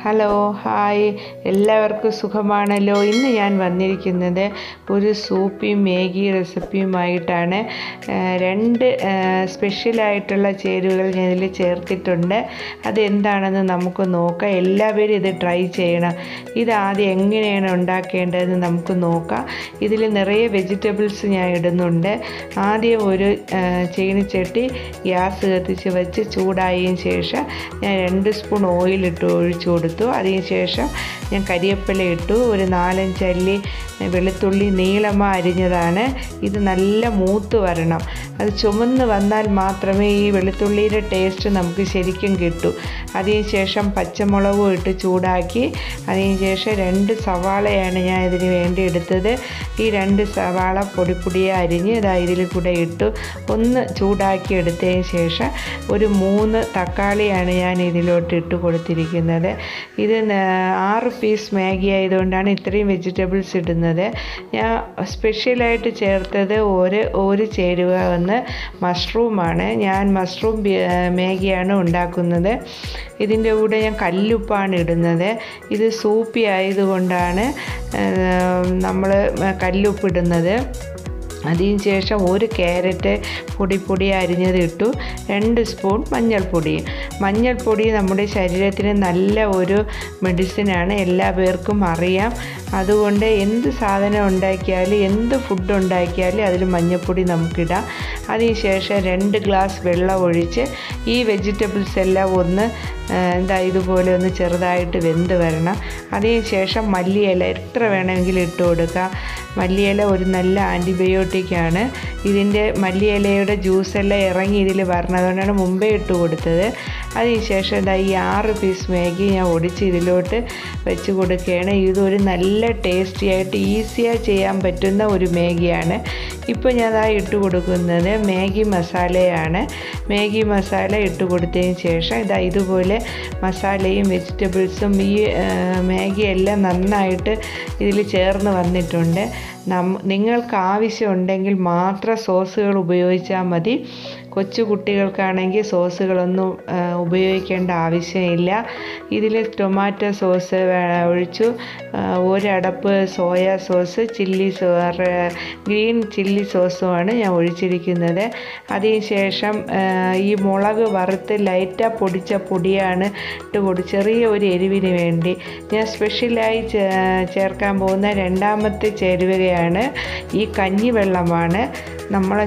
Hello hi എല്ലാവർക്കും സുഖമാണല്ലോ. ഇന്ന് ഞാൻ വന്നിരിക്കുന്നത് ഒരു സൂപ്പി മാഗി റെസിപ്പിയുമായിട്ടാണ്. രണ്ട് സ്പെഷ്യലായിട്ടുള്ള ചേരുവകൾ ഞാൻ ഇതിൽ ചേർത്തിട്ടുണ്ട്. അതെന്താണെന്ന് നമുക്ക് നോക്കാം. എല്ലാവരും ഇത് ട്രൈ ചെയ്യണം. ഇതാദ്യം എങ്ങനെയാണ് ഉണ്ടാക്കേണ്ടതെന്ന് നമുക്ക് നോക്കാം. ഇതിൽ നിറയെ വെജിറ്റബിൾസ് ഞാൻ ഇടുന്നുണ്ട്. ആദ്യം ഒരു ചീനിച്ചട്ടി ഗ്യാസ് കത്തിച്ച് വെച്ച് ചൂടായതിന് ശേഷം ഞാൻ 2 സ്പൂൺ ഓയിലിട്ട് ഒഴിച്ചു കൊടുത്തു. അതിനുശേഷം ഞാൻ കരിവേപ്പില ഇട്ടു. ഒരു 4-5 അല്ലി വെളുത്തുള്ളി നീളമായി അരിഞ്ഞതാണ്. ഇത് നല്ല മൂത്ത് വരണം. അത് ചുമന്ന് വന്നാൽ മാത്രമേ ഈ വെളുത്തുള്ളിയുടെ ടേസ്റ്റ് നമുക്ക് ശരിക്കും കിട്ടൂ. അതിനുശേഷം പച്ചമുളകും ഇട്ട് ചൂടാക്കി. അതിനുശേഷം 2 സവാളയാണ് ഞാൻ ഇതിന് വേണ്ടി എടുത്തത്. ഈ 2 സവാള പൊടിപ്പൊടിയെ അരിഞ്ഞ് ഇതിൽ കൂടെ ഇട്ടു ഒന്ന് ചൂടാക്കി എടുത്തതിന് ശേഷം ഒരു 3 തക്കാളിയാണ് ഞാൻ ഇതിലോട്ട് ഇട്ട് കൊടുത്തിരിക്കുന്നത്. ഇത് 6 പീസ് മാഗി ആയതുകൊണ്ടാണ് ഇത്രയും വെജിറ്റബിൾസ് ഇടുന്നത്. ഞാൻ സ്പെഷ്യലായിട്ട് ചേർത്തത് ഒരു ചേരുവ മഷ്റൂമാണ്. ഞാൻ മഷ്റൂം മാഗിയാണ് ഉണ്ടാക്കുന്നത്. ഇതിൻ്റെ കൂടെ ഞാൻ കല്ലുപ്പാണ് ഇടുന്നത്. ഇത് സൂപ്പി ആയതുകൊണ്ടാണ് നമ്മൾ കല്ലുപ്പ് ഇടുന്നത്. അതിന് ശേഷം ഒരു ക്യാരറ്റ് പൊടി അരിഞ്ഞത് ഇട്ടു. 2 സ്പൂൺ മഞ്ഞൾപ്പൊടി നമ്മുടെ ശരീരത്തിന് നല്ല ഒരു മെഡിസിനാണ്, എല്ലാ പേർക്കും അറിയാം. അതുകൊണ്ട് എന്ത് സാധനം ഉണ്ടാക്കിയാലും എന്ത് ഫുഡ് ഉണ്ടാക്കിയാലും അതിൽ മഞ്ഞൾപ്പൊടി നമുക്കിടാം. അതിനുശേഷം 2 ഗ്ലാസ് വെള്ളം ഒഴിച്ച് ഈ വെജിറ്റബിൾസ് എല്ലാം ഒന്ന് ഇതുപോലെ ഒന്ന് ചെറുതായിട്ട് വെന്ത് വരണം. അതിനുശേഷം മല്ലിയില എത്ര വേണമെങ്കിലും ഇട്ട് കൊടുക്കാം. മല്ലിയില ഒരു നല്ല ആൻറ്റിബയോട്ടിക്കാണ്. ഇതിൻ്റെ മല്ലിയിലയുടെ ജ്യൂസെല്ലാം ഇറങ്ങി ഇതിൽ വരണം. അതുകൊണ്ടാണ് മുമ്പേ ഇട്ട് കൊടുത്തത്. അതിനുശേഷം ഈ 6 പീസ് മാഗി ഞാൻ ഒടിച്ച് ഇതിലോട്ട് വെച്ച് കൊടുക്കുകയാണ്. ഇതൊരു നല്ല ടേസ്റ്റി ആയിട്ട് ഈസിയായി ചെയ്യാൻ പറ്റുന്ന ഒരു മാഗിയാണ്. ഇപ്പോൾ ഞാൻ ഇട്ട് കൊടുക്കുന്നത് മാഗി മസാലയാണ്. മാഗി മസാല ഇട്ട് കൊടുത്തതിന് ശേഷം ഇതുപോലെ മസാലയും വെജിറ്റബിൾസും ഈ മാഗിയെല്ലാം നന്നായിട്ട് ഇതിൽ ചേർന്ന് വന്നിട്ടുണ്ട്. നിങ്ങൾക്ക് ആവശ്യമുണ്ടെങ്കിൽ മാത്രം സോസുകൾ ഉപയോഗിച്ചാൽ മതി. കൊച്ചു കുട്ടികൾക്കാണെങ്കിൽ സോസുകളൊന്നും ഉപയോഗിക്കേണ്ട ആവശ്യമില്ല. ഇതിൽ ടൊമാറ്റോ സോസ് ഒഴിച്ചു. 1 അടപ്പ് സോയാ സോസ്, ഗ്രീൻ ചില്ലി സോസുമാണ് ഞാൻ ഒഴിച്ചിരിക്കുന്നത്. അതിനുശേഷം ഈ മുളക് വറുത്ത് ലൈറ്റായി പൊടിച്ച പൊടിയാണ് ചെറിയ ഒരു എരിവിന് വേണ്ടി ഞാൻ സ്പെഷ്യലായി ചേർക്കാൻ പോകുന്ന 2ാമത്തെ ചേരുവകയാണ് ഈ കഞ്ഞിവെള്ളമാണ്. നമ്മളെ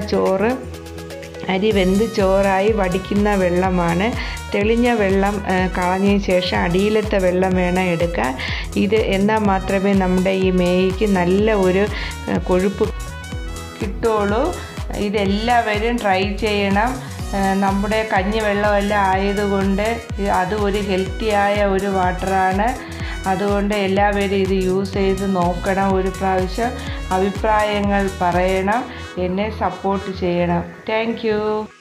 അരി വെന്ത് ചോറായി വടിക്കുന്ന വെള്ളമാണ്. തെളിഞ്ഞ വെള്ളം കളഞ്ഞതിന് ശേഷം അടിയിലത്തെ വെള്ളം വേണം എടുക്കാൻ. ഇത് എന്നാൽ മാത്രമേ നമ്മുടെ ഈ മേഗിക്ക് നല്ല ഒരു കൊഴുപ്പ് കിട്ടുള്ളൂ. ഇതെല്ലാവരും ട്രൈ ചെയ്യണം. നമ്മുടെ കഞ്ഞിവെള്ളമെല്ലാം ആയതുകൊണ്ട് അത് ഒരു ഹെൽത്തിയായ ഒരു വാട്ടറാണ്. അതുകൊണ്ട് എല്ലാവരും ഇത് യൂസ് ചെയ്ത് നോക്കണം. ഒരു പ്രാവശ്യം അഭിപ്രായങ്ങൾ പറയണം. എന്നെ സപ്പോർട്ട് ചെയ്യണം. Thank U.